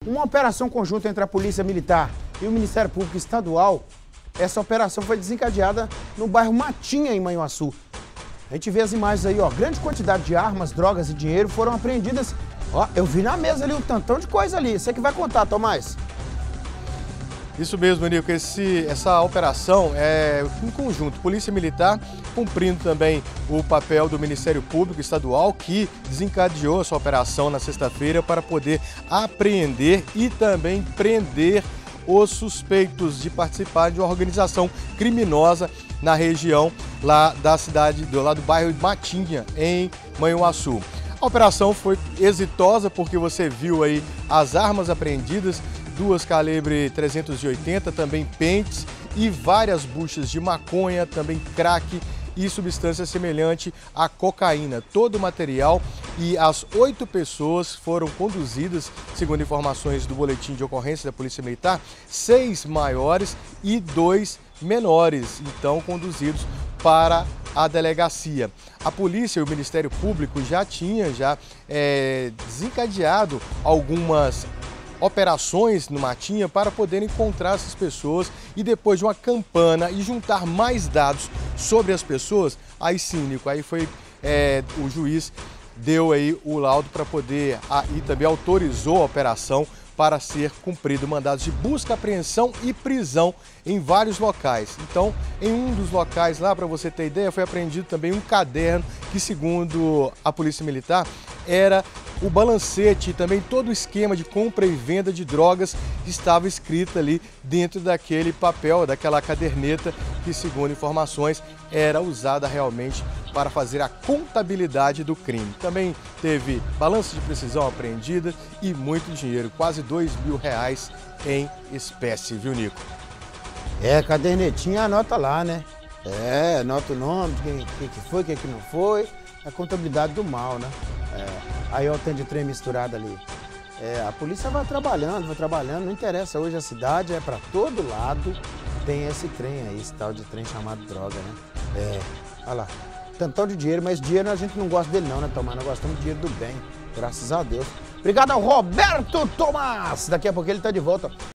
Uma operação conjunta entre a Polícia Militar e o Ministério Público Estadual, essa operação foi desencadeada no bairro Matinha, em Manhuaçu. A gente vê as imagens aí, ó, grande quantidade de armas, drogas e dinheiro foram apreendidas. Ó, eu vi na mesa ali um tantão de coisa ali. Você que vai contar, Tomás. Isso mesmo, Nico. Essa operação é em conjunto, Polícia Militar cumprindo também o papel do Ministério Público Estadual, que desencadeou essa operação na sexta-feira para poder apreender e também prender os suspeitos de participar de uma organização criminosa na região lá da cidade, lá do bairro Matinha, em Manhuaçu. A operação foi exitosa porque você viu aí as armas apreendidas, 2 calibre 380, também pentes e várias buchas de maconha, também crack e substância semelhante à cocaína. Todo o material e as 8 pessoas foram conduzidas, segundo informações do boletim de ocorrência da Polícia Militar, 6 maiores e 2 menores, então conduzidos para a delegacia. A polícia e o Ministério Público já tinha desencadeado algumas operações no Matinha para poder encontrar essas pessoas e depois de uma campana e juntar mais dados sobre as pessoas, aí sim, Nico, aí foi o juiz deu aí o laudo para poder e também autorizou a operação para ser cumprido mandados de busca, apreensão e prisão em vários locais. Então, em um dos locais lá, para você ter ideia, foi apreendido também um caderno que, segundo a Polícia Militar, era o balancete e também todo o esquema de compra e venda de drogas que estava escrito ali dentro daquele papel, daquela caderneta que, segundo informações, era usada realmente para fazer a contabilidade do crime. Também teve balança de precisão apreendida e muito dinheiro, quase R$2.000 em espécie, viu, Nico? Cadernetinha anota lá, né? Anota o nome, quem que foi, quem que não foi. A contabilidade do mal, né? Aí ó, tem de trem misturado ali. A polícia vai trabalhando, não interessa. Hoje a cidade é para todo lado, tem esse trem aí, esse tal de trem chamado droga, né? Olha lá, tantão de dinheiro, mas dinheiro a gente não gosta dele não, né, Tomás? Nós gostamos de dinheiro do bem, graças a Deus. Obrigado ao Roberto Tomás, daqui a pouco ele tá de volta.